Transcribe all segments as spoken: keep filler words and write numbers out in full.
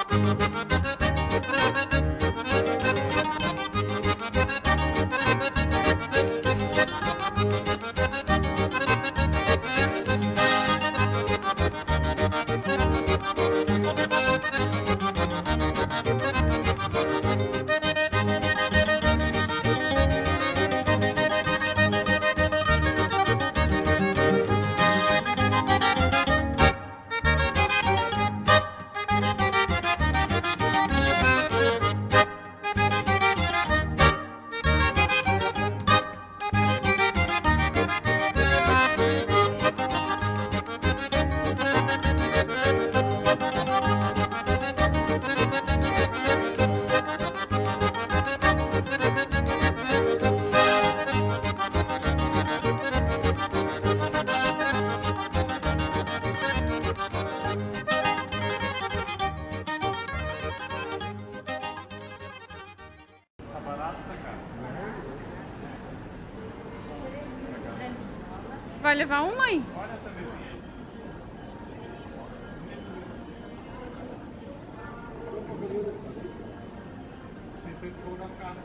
Vai levar uma, mãe? Olha essa mesinha. Pensou em colocar no carro.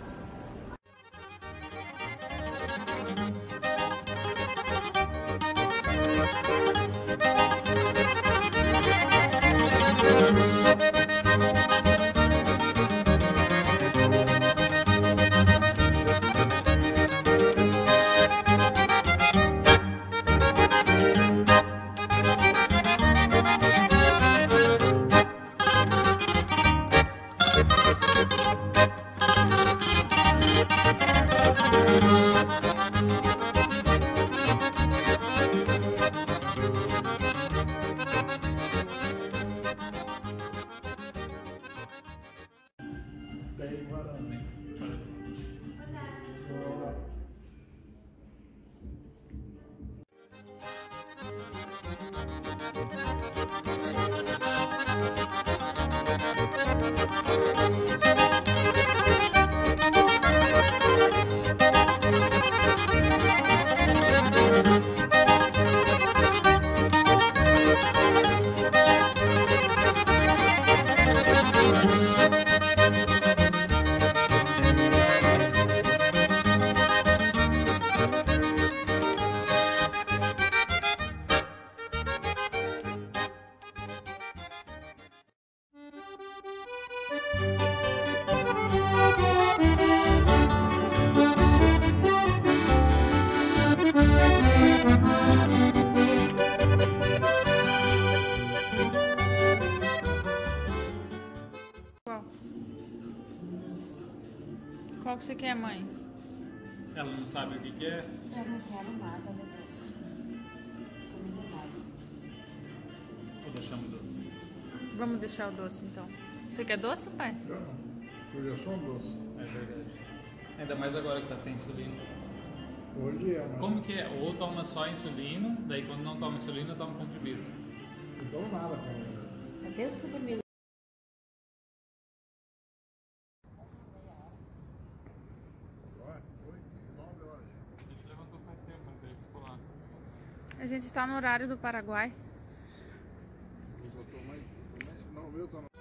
Qual que você quer, mãe? Ela não sabe o que que é? Eu não quero nada, né, doce? Comigo mais. Ou deixamos doce? Vamos deixar o doce, então. Você quer doce, pai? Eu não. Eu já sou um doce. É verdade. Ainda mais agora que tá sem insulina. Hoje é, mas Como que é? Ou toma só insulina, daí quando não toma insulina, toma comprimido. não dou nada pra mim. Adeus que dormi. A gente levantou faz tempo, não teve que pular. A gente tá no horário do Paraguai. Eu tô mais, mais- não, o meu tá no...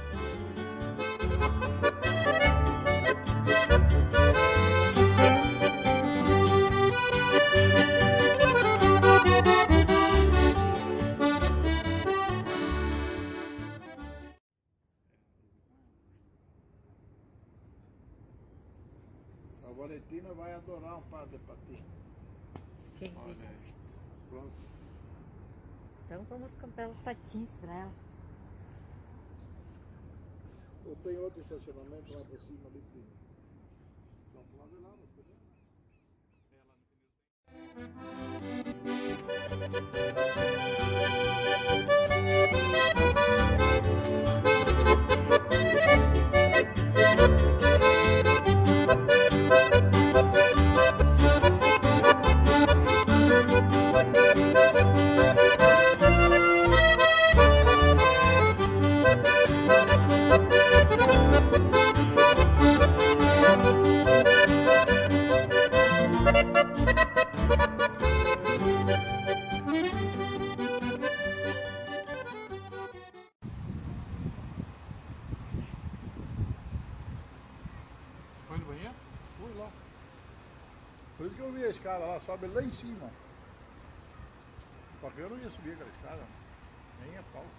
A Valentina vai adorar um par de patins. Quem Olha disse? aí. Pronto. Então vamos comprar os patins pra ela. Ou tem outro estacionamento lá por cima ali que... São Paulo é lá, não podemos. isso que eu vi a escada lá, sobe lá em cima. Só que eu não ia subir aquela escada, nem a pau.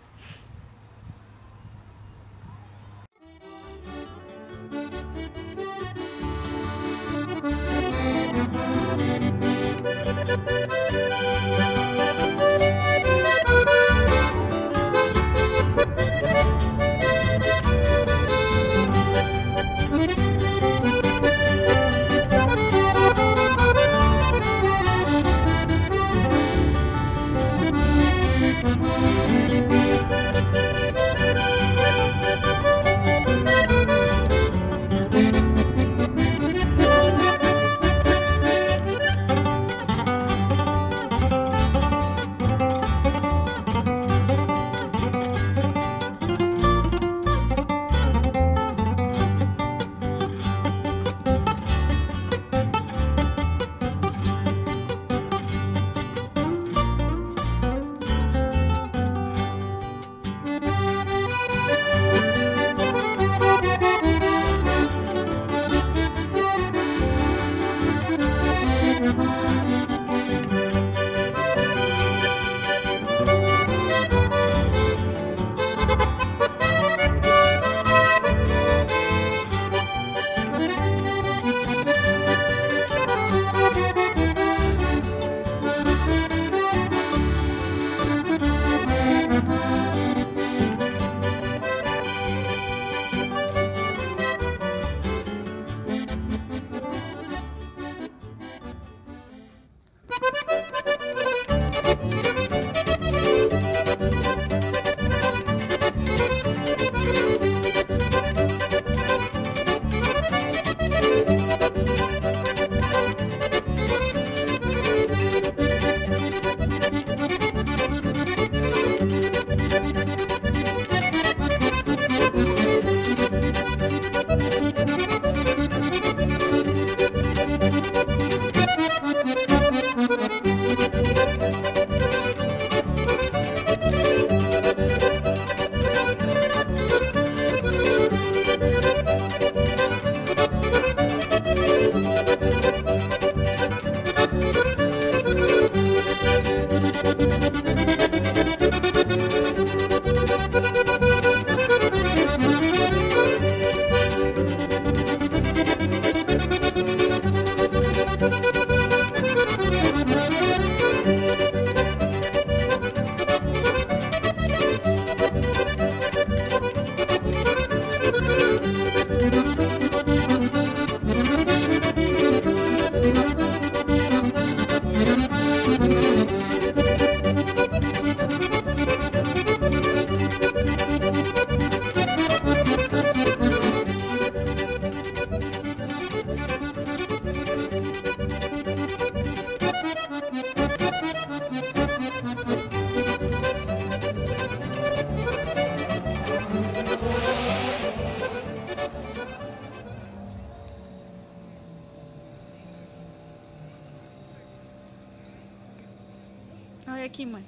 Olha aqui, mãe.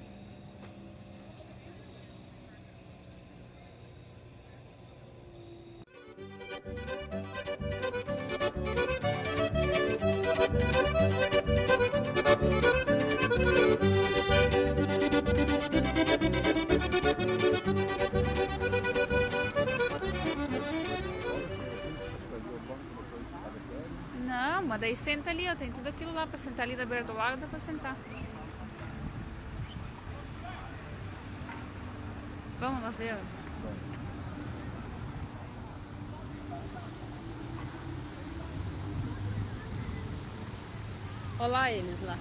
Não, mas daí senta ali, ó. Tem tudo aquilo lá pra sentar ali da beira do lago, dá pra sentar. Vamos lá ver. Olha lá eles lá.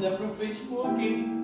quiser pro Facebook, hein?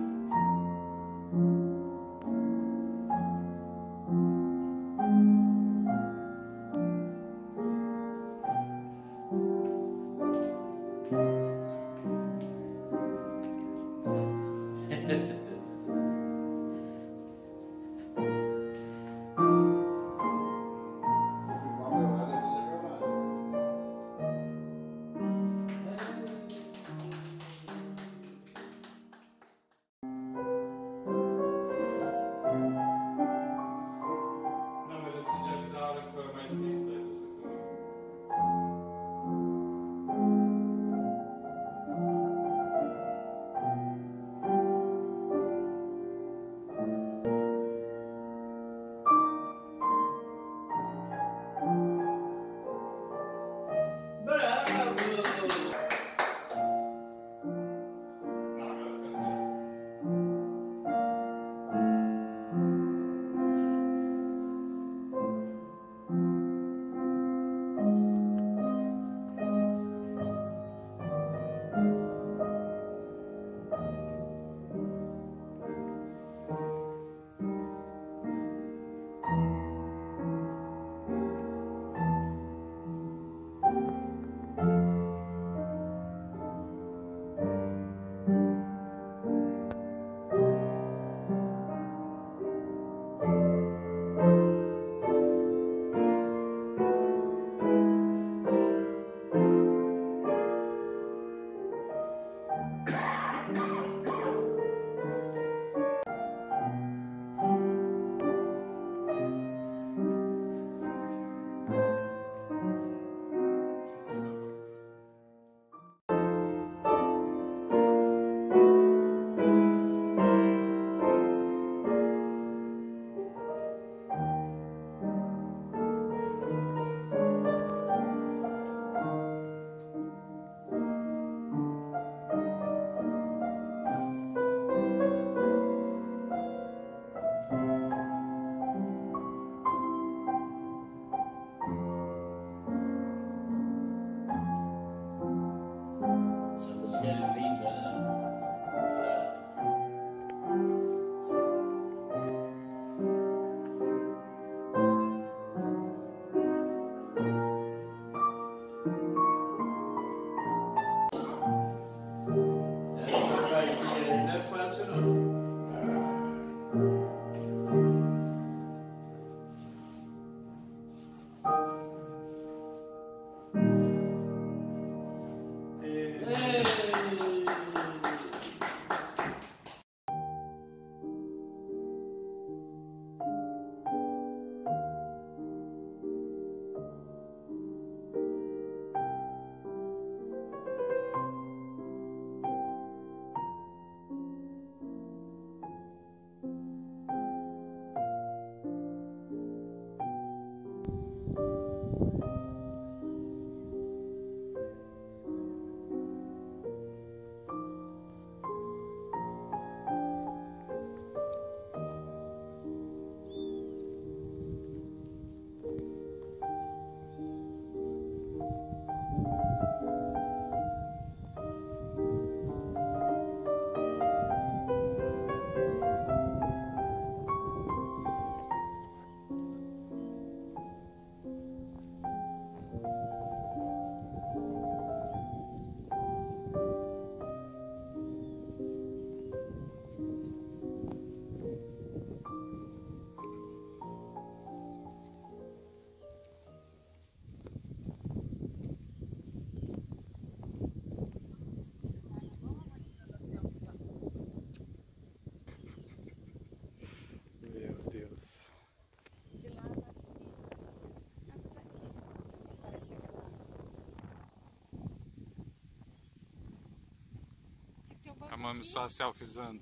A mami só selfiezando.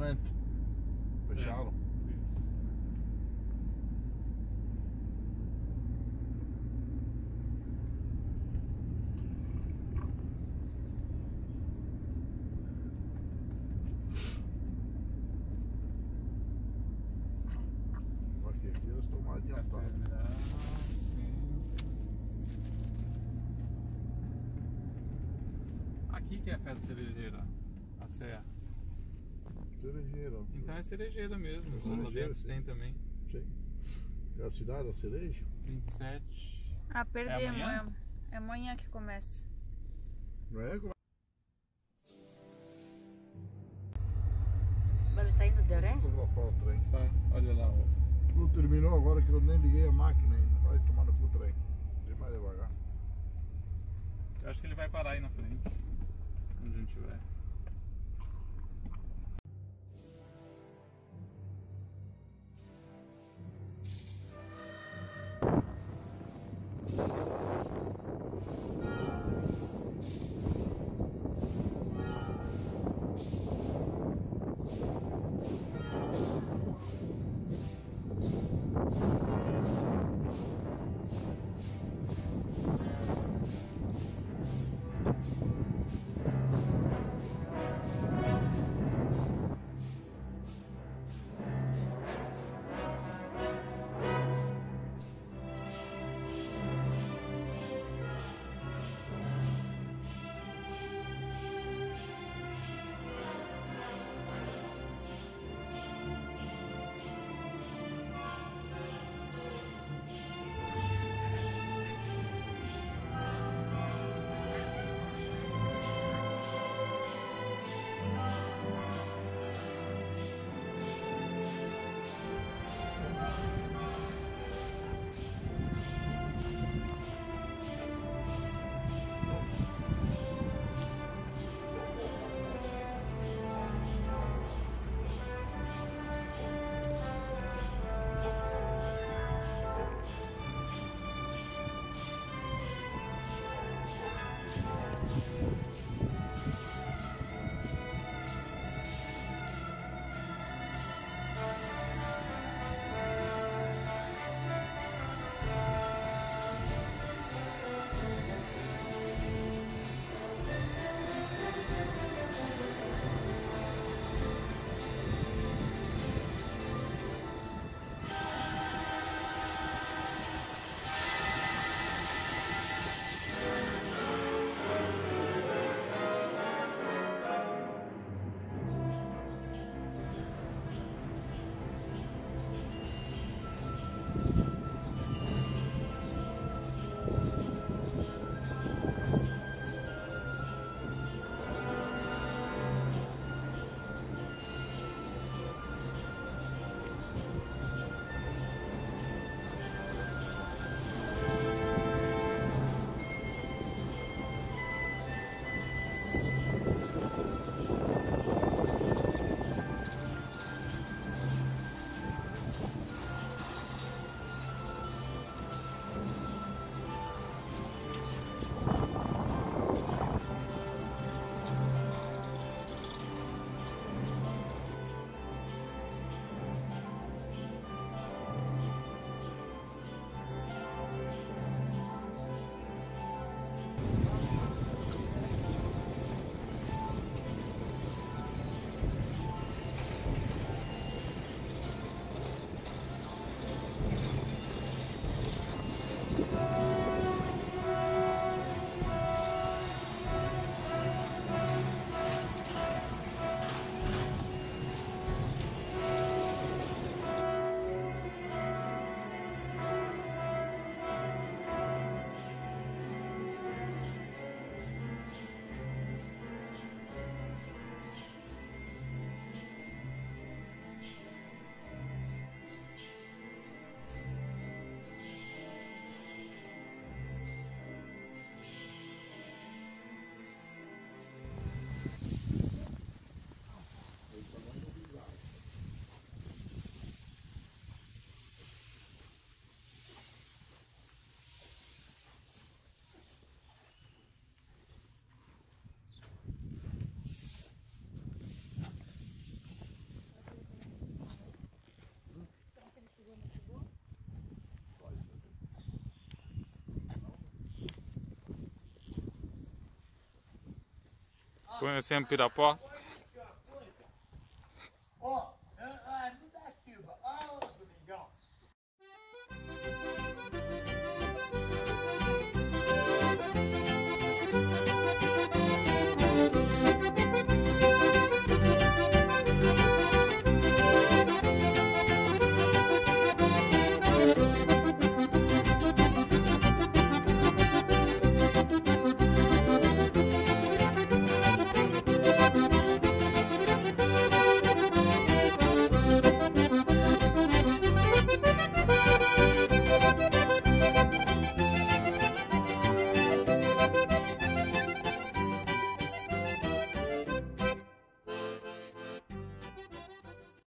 permanente. Fechá-lo. Isso. Aqui, aqui eles estão mais adiantados. Catedral, sim. Aqui que é a festa cerejeira, a serra. Cerejeira. Então é cerejeira mesmo, É lá cerejeira, dentro sim. tem também. Sim. É a cidade, a cereja? vinte e sete. Ah, perdemos. É amanhã? É, é amanhã que começa. Não é? Mas ele tá indo de Oré? Vou colocar o trem. Tá, olha lá, ó. Não terminou agora que eu nem liguei a máquina ainda. Vai tomar no cu o trem. Vem mais devagar. Eu acho que ele vai parar aí na frente. Onde a gente vai. Conhecemos Pirapó. Ó,